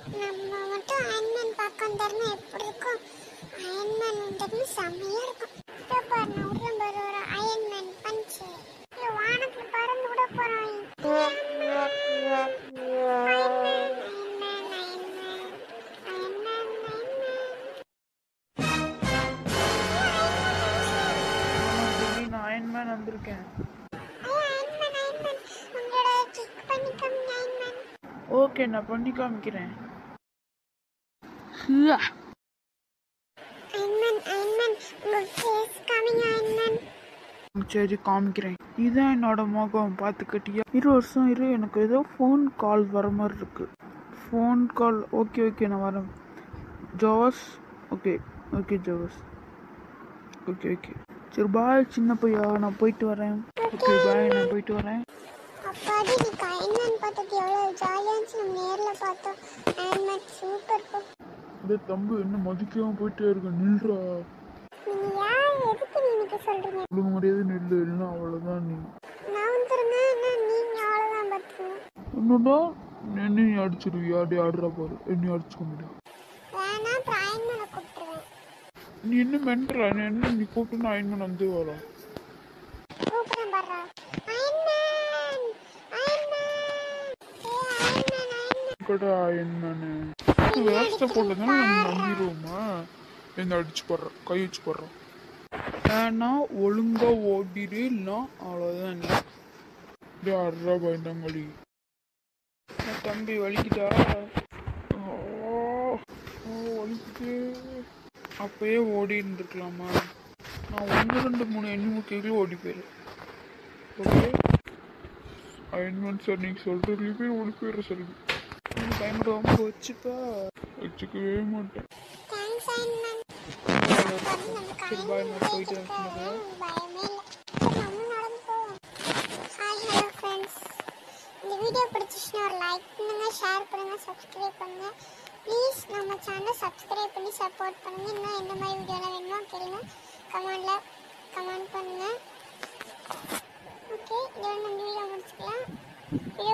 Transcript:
நம்ம மட்டும் அயன்மேன் பார்க்க வந்தாருன்னா எப்படி இருக்கும்? அயன்மேன் வந்ததுன்னு செம்மையா இருக்கும். இப்போ பாரு நான் விடுறேன் பாரு ஒரு அயன்மேன் பஞ்சு. வானத்துல பறந்து கூட போறான். அயன்மேன் வந்திருக்கேன். ஓகே நான் பண்ணி காமிக்கிறேன். சரி காமிக்கிறேன். இதான் என்னோட முகம் பார்த்துக்கிட்டியா? 2 வருஷம் இரு, எனக்கு ஏதோ ஃபோன் கால் வர மாதிரி இருக்கு. Phone call. ஓகே ஓகே நான் வரேன். Jose. Okay okay Jose. Okay okay சரி பாய் சின்ன பையா, நான் போயிட்டு வரேன். ஓகே பாய், நான் போயிட்டு வரேன். அப்பாடி நீ அயன்மேன் பார்த்தது எவ்வளவு ஜாலியா இருந்துச்சு. நம்ம நேர்ல பார்த்தோம். Iron Man super. இந்த தம்பு என்ன மதிக்காம போயிட்டே இருக்க, நில்றா. நீங்க யார் எதுக்கு நீங்க சொல்றீங்க? உங்களுக்கு மரியாதை நில்லு, இல்லைன்னா அவ்வளோதான். நான் தருங்க நீங்க அவ்வளோதான் பார்த்துக்கணும். என்னடா என்ன நீ அடிச்சிருவியா? அப்படி ஆடுறா பாரு, என்ன அடிச்சுக்க முடியும். வேணா அப்புறம் அயன்மேனை கூப்பிட்டுருவேன். நீ என்ன மென்ட்ரா? நீ என்ன நீ கூப்பிட்டு அயன்மேன் வந்து வரா கூப்பிடுறேன் பாரு. அயன்மேன் கடா அயன்மேனு வேஸ்ட்டை போட்டதுன்னா நம்ம நம்பிடுவோமா? என்ன அடிச்சு போடுறோம், கை வச்சு போடுறோம். ஏன்னா ஒழுங்கா ஓடிடு, இல்லைன்னா அவ்வளோதான். நீ ஆடுறா பயந்தாங்களி. தம்பி வலிக்கிட்டா? வலிக்குது. அப்பயே ஓடி இருந்துருக்கலாமா? நான் 1 2 3 எண்ணிக்கைகளும் ஓடி போயிரு. ஓகே அயன்மேன் சார், நீங்கள் சொல்கிறதுலேயே போய் ஓடி போயிடுற சொல்லி பயன்படாம வச்சுப்பா. வச்சுக்கவே மாட்டேன். சரி பாய், நான் போயிட்டு வரேன். இந்த வீடியோ பிடிச்சிச்சுன்னா ஒரு லைக் பண்ணுங்க, ஷேர் பண்ணுங்க, சப்ஸ்கிரைப் பண்ணுங்க. ப்ளீஸ் நம்ம சேனலை சப்ஸ்கிரைப் பண்ணி சப்போர்ட் பண்ணுங்க. இன்னும் எந்த மாதிரி வீடியோலாம் வேணுமோ கேளுங்க, கமெண்ட் பண்ணுங்க. ஓகே இதோட நம்ம வீடியோ முடிச்சுக்கலாம். வீடியோ